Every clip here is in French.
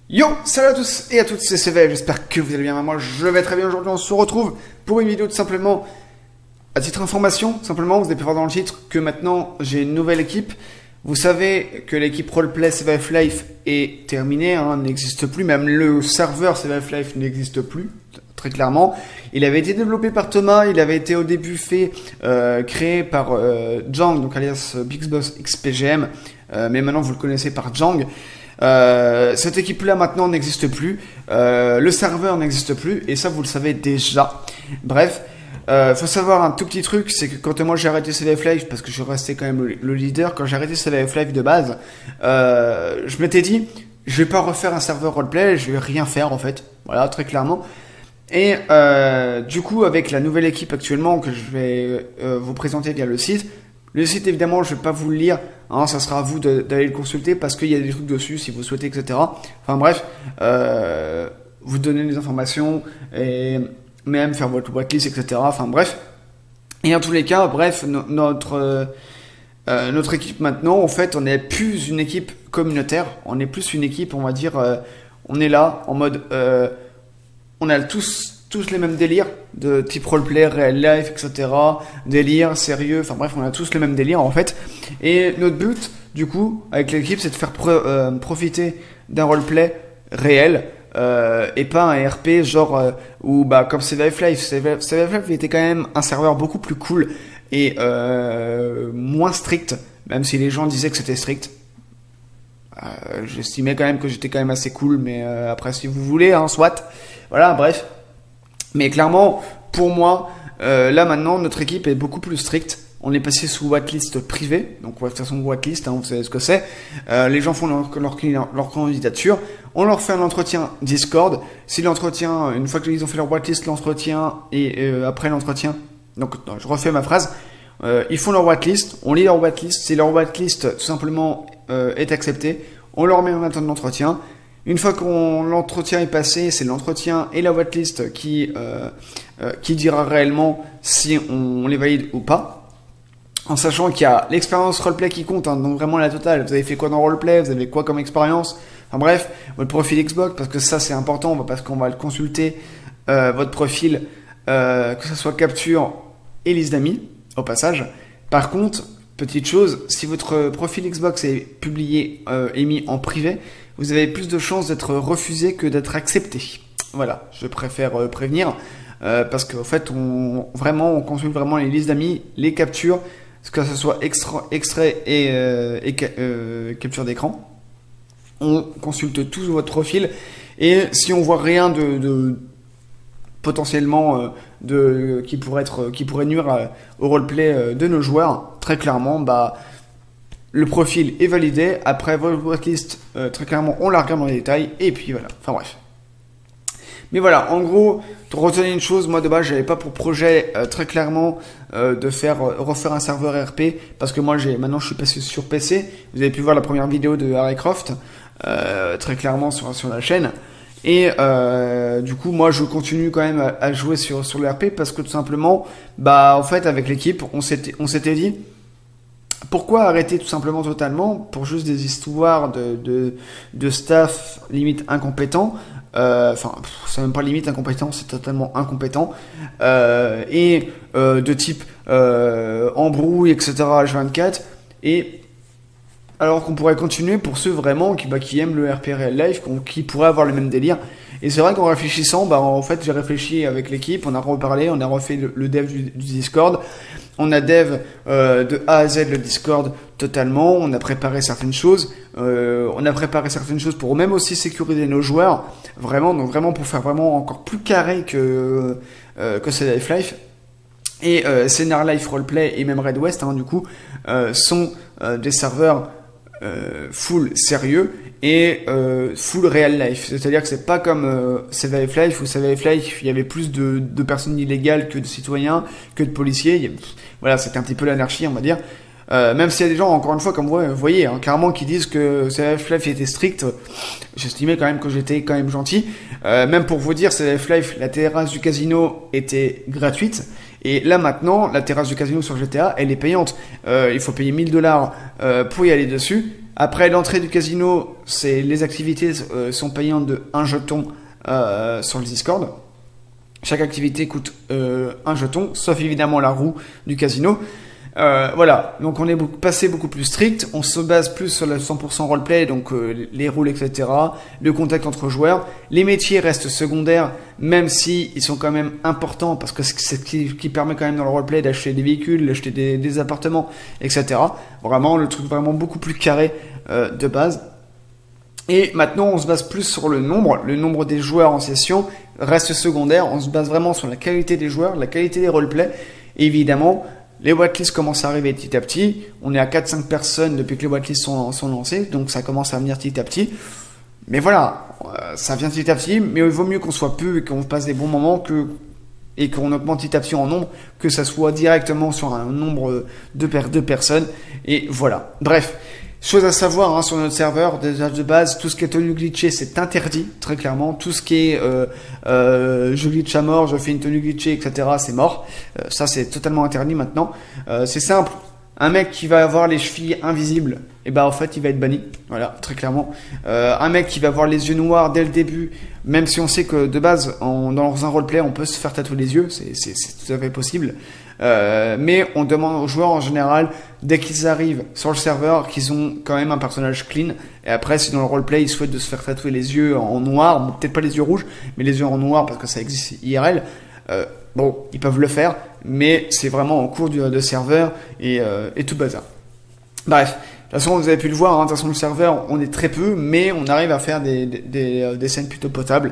Yo, salut à tous et à toutes, c'est CV, j'espère que vous allez bien. Moi je vais très bien. Aujourd'hui on se retrouve pour une vidéo tout simplement à titre information. Simplement, vous avez pu voir dans le titre que maintenant j'ai une nouvelle équipe. Vous savez que l'équipe Roleplay CVF Life est terminée, n'existe plus. Même le serveur CVF Life n'existe plus, très clairement. Il avait été développé par Thomas, il avait été au début créé par Jang, donc alias Big Boss XPGM, mais maintenant vous le connaissez par Jang. Cette équipe-là maintenant n'existe plus, le serveur n'existe plus, et ça vous le savez déjà. Bref, faut savoir un tout petit truc, c'est que quand moi j'ai arrêté CVF Live, parce que je suis resté quand même le leader, quand j'ai arrêté CVF Live de base, je m'étais dit, je vais pas refaire un serveur roleplay, je vais rien faire en fait, voilà, très clairement. Et du coup, avec la nouvelle équipe actuellement que je vais vous présenter via le site évidemment je vais pas vous le lire, ça sera à vous d'aller le consulter parce qu'il y a des trucs dessus si vous souhaitez, etc. Enfin bref, vous donner des informations et même faire votre whitelist, etc. Enfin bref, et en tous les cas, bref, notre équipe maintenant, en fait, on n'est plus une équipe communautaire, on est plus une équipe, on va dire, on est là en mode, on a tous les mêmes délires de type roleplay, real life, etc. Délire, sérieux, enfin bref, on a tous le même délire en fait. Et notre but, du coup, avec l'équipe, c'est de faire profiter d'un roleplay réel et pas un RP genre où, comme CVF Live. CVF Live était quand même un serveur beaucoup plus cool et moins strict, même si les gens disaient que c'était strict. J'estimais quand même que j'étais quand même assez cool, mais après, si vous voulez, soit. Voilà, bref. Mais clairement, pour moi, là maintenant, notre équipe est beaucoup plus stricte. On est passé sous whitelist privée. Donc, de toute façon, whitelist, vous savez ce que c'est. Les gens font leur candidature. On leur fait un entretien Discord. Si l'entretien, une fois qu'ils ont fait leur whitelist, l'entretien et après l'entretien, donc je refais ma phrase. Ils font leur whitelist. On lit leur whitelist. Si leur whitelist, tout simplement, est accepté, on leur met maintenant de l'entretien. Une fois que l'entretien est passé, c'est l'entretien et la whitelist qui dira réellement si on les valide ou pas. En sachant qu'il y a l'expérience roleplay qui compte, donc vraiment la totale. Vous avez fait quoi dans roleplay, vous avez quoi comme expérience. Enfin bref, votre profil Xbox, parce que ça c'est important, parce qu'on va le consulter, votre profil, que ce soit capture et liste d'amis, au passage. Par contre, petite chose, si votre profil Xbox est publié et mis en privé, vous avez plus de chances d'être refusé que d'être accepté. Voilà, je préfère prévenir parce qu'en fait, on consulte vraiment les listes d'amis, les captures, que ce soit extrait et capture d'écran. On consulte tout votre profil et si on voit rien de potentiellement qui pourrait nuire au roleplay de nos joueurs, très clairement, le profil est validé. Après votre whitelist, très clairement, on la regarde dans les détails. Et puis voilà. Enfin bref. Mais voilà, en gros, retenez une chose. Moi de base, j'avais pas pour projet très clairement de refaire un serveur RP parce que moi maintenant je suis passé sur PC. Vous avez pu voir la première vidéo de Harry Croft très clairement sur la chaîne. Et du coup, moi, je continue quand même à jouer sur le RP parce que tout simplement, en fait, avec l'équipe, on s'était dit. Pourquoi arrêter tout simplement totalement pour juste des histoires de staff limite incompétent, c'est même pas limite incompétent, c'est totalement incompétent, et de type embrouille, etc. H24, et alors qu'on pourrait continuer pour ceux vraiment qui aiment le RP Real Life, qui pourraient avoir le même délire. Et c'est vrai qu'en réfléchissant, en fait, j'ai réfléchi avec l'équipe, on a reparlé, on a refait le dev du Discord, on a dev de A à Z le Discord totalement, on a préparé certaines choses, pour même aussi sécuriser nos joueurs, donc vraiment pour faire vraiment encore plus carré que CVF Life. Et Scénar Life Roleplay et même Red West, du coup, sont des serveurs full sérieux et full real life, c'est-à-dire que c'est pas comme CVF Life où CVF Life il y avait plus de personnes illégales que de citoyens, que de policiers. Voilà, c'était un petit peu l'anarchie, on va dire. Même s'il y a des gens, encore une fois, comme vous voyez, carrément qui disent que CVF Life était strict, j'estimais quand même que j'étais quand même gentil. Même pour vous dire, CVF Life, la terrasse du casino était gratuite. Et là maintenant, la terrasse du casino sur GTA, elle est payante. Il faut payer $1000 pour y aller dessus. Après l'entrée du casino, les activités sont payantes de 1 jeton sur le Discord. Chaque activité coûte 1 jeton, sauf évidemment la roue du casino. Voilà, donc on est passé beaucoup plus strict, on se base plus sur le 100% roleplay, donc les rôles, etc., le contact entre joueurs. Les métiers restent secondaires, même si ils sont quand même importants, parce que c'est ce qui permet quand même dans le roleplay d'acheter des véhicules, d'acheter des appartements, etc. Vraiment, le truc vraiment beaucoup plus carré de base. Et maintenant, on se base plus sur le nombre des joueurs en session reste secondaire, on se base vraiment sur la qualité des joueurs, la qualité des roleplays, et évidemment, les watlists commencent à arriver petit à petit. On est à 4-5 personnes depuis que les watlists sont lancées. Donc ça commence à venir petit à petit. Mais voilà, ça vient petit à petit. Mais il vaut mieux qu'on soit peu et qu'on passe des bons moments et qu'on augmente petit à petit en nombre, que ça soit directement sur un nombre de personnes. Et voilà. Bref. Chose à savoir sur notre serveur, déjà de base, tout ce qui est tenue glitchée, c'est interdit, très clairement. Tout ce qui est je glitch à mort, je fais une tenue glitchée, etc., c'est mort. Ça, c'est totalement interdit maintenant. C'est simple. Un mec qui va avoir les chevilles invisibles, et en fait, il va être banni. Voilà, très clairement. Un mec qui va avoir les yeux noirs dès le début, même si on sait que de base, dans un roleplay, on peut se faire tatouer les yeux, c'est tout à fait possible. Mais on demande aux joueurs en général, dès qu'ils arrivent sur le serveur, qu'ils ont quand même un personnage clean. Et après, si dans le roleplay ils souhaitent de se faire tatouer les yeux en noir, bon, peut-être pas les yeux rouges, mais les yeux en noir parce que ça existe IRL, bon, ils peuvent le faire, mais c'est vraiment en cours de serveur et tout bazar. Bref, de toute façon, vous avez pu le voir, de toute façon, le serveur, on est très peu, mais on arrive à faire des scènes plutôt potables.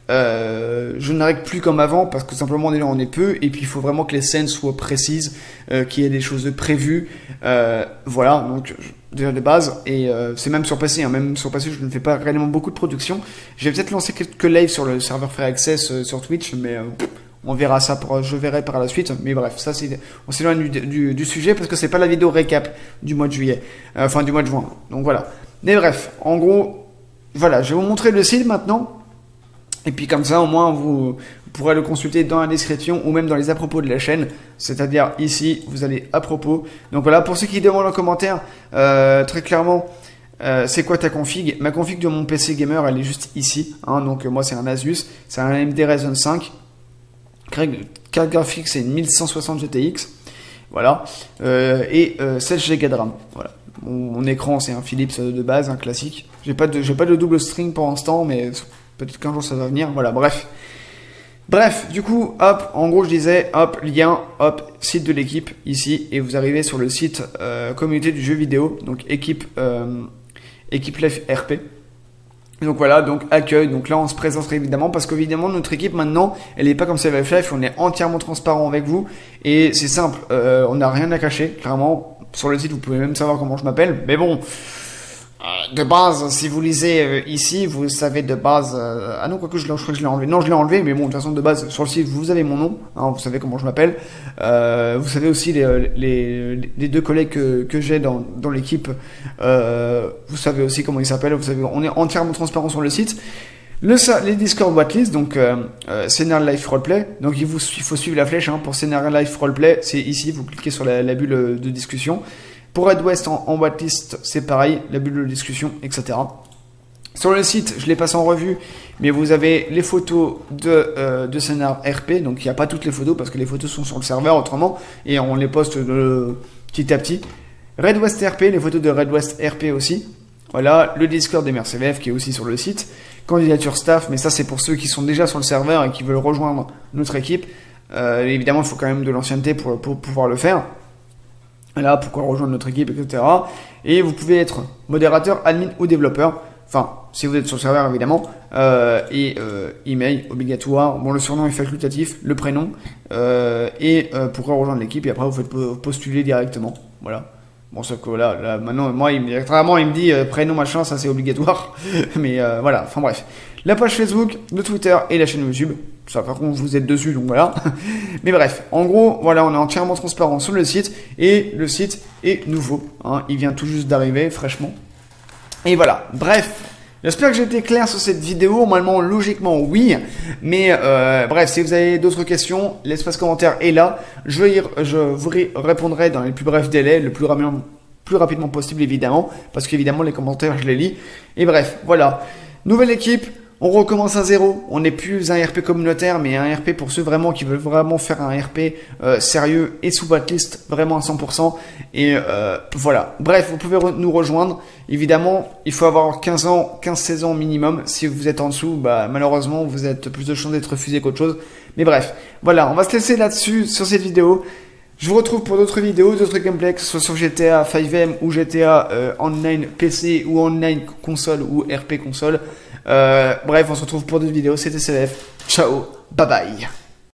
Je n'arrive plus comme avant parce que simplement déjà on est peu et puis il faut vraiment que les scènes soient précises, qu'il y ait des choses de prévues, voilà, donc déjà de base. Et c'est même sur PC, même sur PC je ne fais pas réellement beaucoup de production. Je vais peut-être lancer quelques lives sur le serveur Free Access sur Twitch, mais on verra ça, je verrai par la suite. Mais bref, ça on s'éloigne du sujet parce que c'est pas la vidéo récap du mois de juillet, enfin du mois de juin, donc voilà. Mais bref, en gros, voilà, je vais vous montrer le site maintenant. Et puis comme ça, au moins, vous pourrez le consulter dans la description ou même dans les à propos de la chaîne. C'est-à-dire ici, vous allez à propos. Donc voilà, pour ceux qui demandent en commentaire, très clairement, c'est quoi ta config? Ma config de mon PC gamer, elle est juste ici. Donc moi, c'est un Asus, c'est un AMD Ryzen 5. Carte graphique, c'est une 1160 GTX. Voilà. Et 16 Go de RAM. Voilà. Mon écran, c'est un Philips de base, un classique. J'ai pas de double string pour l'instant, mais peut-être qu'un jour ça va venir, voilà, bref, du coup, hop, en gros je disais, hop, lien, hop, site de l'équipe, ici, et vous arrivez sur le site communauté du jeu vidéo, donc équipe Life RP. Donc voilà, donc accueil, donc là on se présenterait évidemment, parce qu'évidemment notre équipe maintenant, elle n'est pas comme Save Life, on est entièrement transparent avec vous, et c'est simple, on n'a rien à cacher, clairement, sur le site vous pouvez même savoir comment je m'appelle, mais bon... De base, si vous lisez ici, vous savez de base... ah non, quoique je crois que je l'ai enlevé. Non, je l'ai enlevé, mais bon, de toute façon, de base, sur le site, vous avez mon nom. Vous savez comment je m'appelle. Vous savez aussi les deux collègues que j'ai dans l'équipe. Vous savez aussi comment ils s'appellent. Vous savez, on est entièrement transparent sur le site. Les Discord Watlists, donc Scenario Life Roleplay. Donc il faut suivre la flèche pour Scenario Life Roleplay. C'est ici, vous cliquez sur la bulle de discussion. Pour Red West en wattlist, c'est pareil, la bulle de discussion, etc. Sur le site, je les passe en revue, mais vous avez les photos de Scénar RP, donc il n'y a pas toutes les photos parce que les photos sont sur le serveur autrement, et on les poste petit à petit. Red West RP, les photos de Red West RP aussi. Voilà, le Discord des MerceVF qui est aussi sur le site. Candidature staff, mais ça c'est pour ceux qui sont déjà sur le serveur et qui veulent rejoindre notre équipe. Évidemment, il faut quand même de l'ancienneté pour pouvoir le faire. Là, pourquoi rejoindre notre équipe, etc. Et vous pouvez être modérateur, admin ou développeur. Enfin, si vous êtes sur le serveur, évidemment. Email obligatoire. Bon, le surnom est facultatif, le prénom. Pourquoi rejoindre l'équipe. Et après, vous faites postuler directement. Voilà. Bon, sauf que là maintenant, moi, il me dit prénom, machin, ça c'est obligatoire. Mais voilà, enfin bref. La page Facebook, le Twitter et la chaîne YouTube. Ça, par contre, vous êtes dessus, donc voilà. Mais bref, en gros, voilà, on est entièrement transparent sur le site. Et le site est nouveau. Il vient tout juste d'arriver, fraîchement. Et voilà, bref. J'espère que j'ai été clair sur cette vidéo. Normalement, logiquement, oui. Mais bref, si vous avez d'autres questions, l'espace commentaire est là. Je vous répondrai dans les plus brefs délais, le plus plus rapidement possible évidemment, parce qu'évidemment les commentaires je les lis. Et bref, voilà. Nouvelle équipe, on recommence à zéro. On n'est plus un RP communautaire, mais un RP pour ceux vraiment qui veulent vraiment faire un RP sérieux et sous whitelist, vraiment à 100%. Et voilà. Bref, vous pouvez nous rejoindre. Évidemment, il faut avoir 15 ans, 15-16 ans minimum. Si vous êtes en dessous, bah, malheureusement, vous êtes plus de chances d'être refusé qu'autre chose. Mais bref, voilà, on va se laisser là-dessus sur cette vidéo. Je vous retrouve pour d'autres vidéos, d'autres gameplays, que ce soit sur GTA 5M ou GTA Online PC ou Online console ou RP console. Bref, on se retrouve pour d'autres vidéos. C'était CVF. Ciao, bye bye.